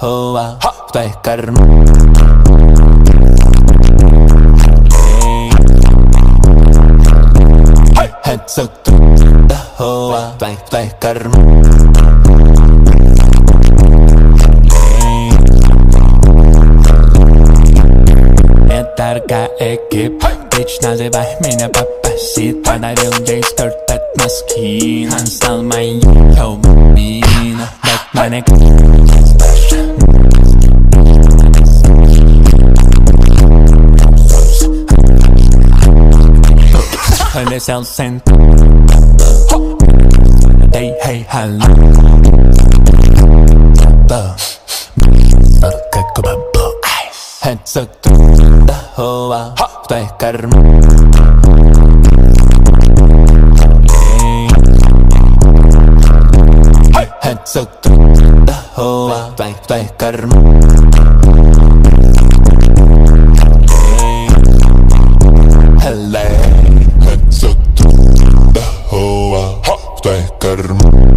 hoa Vai karma Heads up the hoa Vai karma Targa ekip Bitch nazywaj mnie papasita Padają gdzieś tortat maski Hansal mają mina Batmanek Hörde sällsynt Hey hey hallå Heads up the hoa Vai karma Heads up the hoa Vai karma Hello Heads up the hoa Vai karma